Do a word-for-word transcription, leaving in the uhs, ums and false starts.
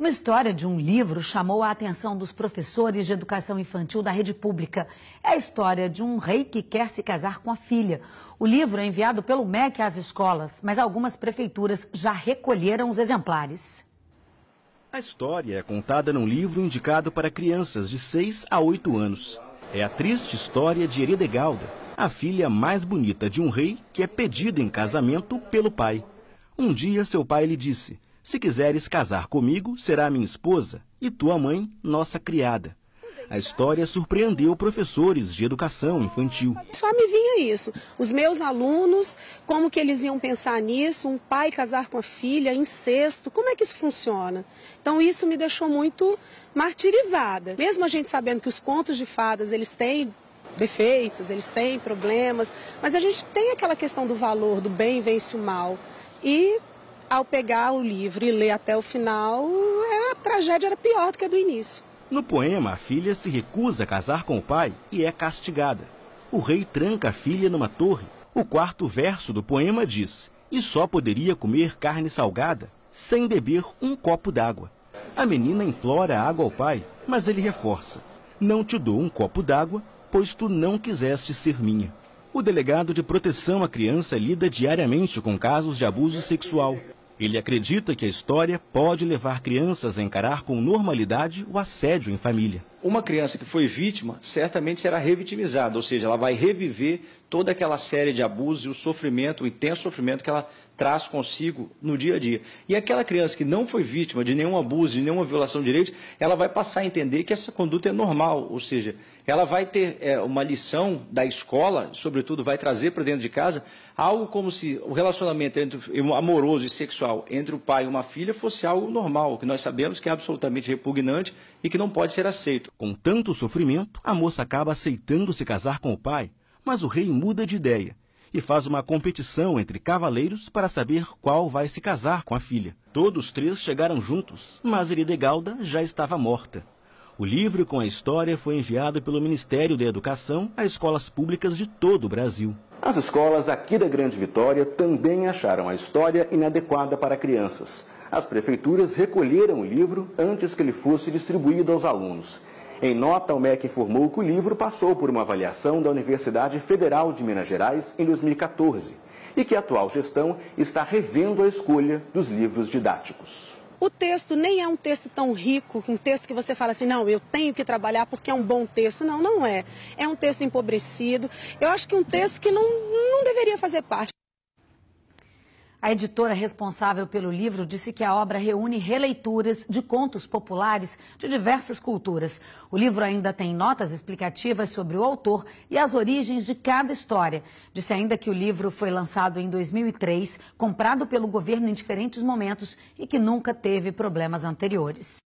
Uma história de um livro chamou a atenção dos professores de educação infantil da rede pública. É a história de um rei que quer se casar com a filha. O livro é enviado pelo M E C às escolas, mas algumas prefeituras já recolheram os exemplares. A história é contada num livro indicado para crianças de seis a oito anos. É a triste história de Eridegalda, a filha mais bonita de um rei que é pedida em casamento pelo pai. Um dia seu pai lhe disse: "Se quiseres casar comigo, será minha esposa, e tua mãe, nossa criada." A história surpreendeu professores de educação infantil. Só me vinha isso, os meus alunos, como que eles iam pensar nisso, um pai casar com a filha, incesto, como é que isso funciona? Então isso me deixou muito martirizada. Mesmo a gente sabendo que os contos de fadas, eles têm defeitos, eles têm problemas, mas a gente tem aquela questão do valor, do bem vence o mal. E ao pegar o livro e ler até o final, a tragédia era pior do que a do início. No poema, a filha se recusa a casar com o pai e é castigada. O rei tranca a filha numa torre. O quarto verso do poema diz: "E só poderia comer carne salgada sem beber um copo d'água." A menina implora água ao pai, mas ele reforça: "Não te dou um copo d'água, pois tu não quiseste ser minha." O delegado de proteção à criança lida diariamente com casos de abuso sexual. Ele acredita que a história pode levar crianças a encarar com normalidade o assédio em família. Uma criança que foi vítima certamente será revitimizada, ou seja, ela vai reviver toda aquela série de abusos e o sofrimento, o intenso sofrimento que ela traz consigo no dia a dia. E aquela criança que não foi vítima de nenhum abuso, de nenhuma violação de direitos, ela vai passar a entender que essa conduta é normal, ou seja, ela vai ter é, uma lição da escola, sobretudo vai trazer para dentro de casa, algo como se o relacionamento entre, amoroso e sexual entre o pai e uma filha fosse algo normal, que nós sabemos que é absolutamente repugnante e que não pode ser aceito. Com tanto sofrimento, a moça acaba aceitando se casar com o pai, mas o rei muda de ideia e faz uma competição entre cavaleiros para saber qual vai se casar com a filha. Todos três chegaram juntos, mas Eridegalda já estava morta. O livro com a história foi enviado pelo Ministério da Educação a escolas públicas de todo o Brasil. As escolas aqui da Grande Vitória também acharam a história inadequada para crianças. As prefeituras recolheram o livro antes que ele fosse distribuído aos alunos. Em nota, o M E C informou que o livro passou por uma avaliação da Universidade Federal de Minas Gerais em dois mil e quatorze e que a atual gestão está revendo a escolha dos livros didáticos. O texto nem é um texto tão rico, um texto que você fala assim, não, eu tenho que trabalhar porque é um bom texto. Não, não é. É um texto empobrecido. Eu acho que é um texto que não, não deveria fazer parte. A editora responsável pelo livro disse que a obra reúne releituras de contos populares de diversas culturas. O livro ainda tem notas explicativas sobre o autor e as origens de cada história. Disse ainda que o livro foi lançado em dois mil e três, comprado pelo governo em diferentes momentos e que nunca teve problemas anteriores.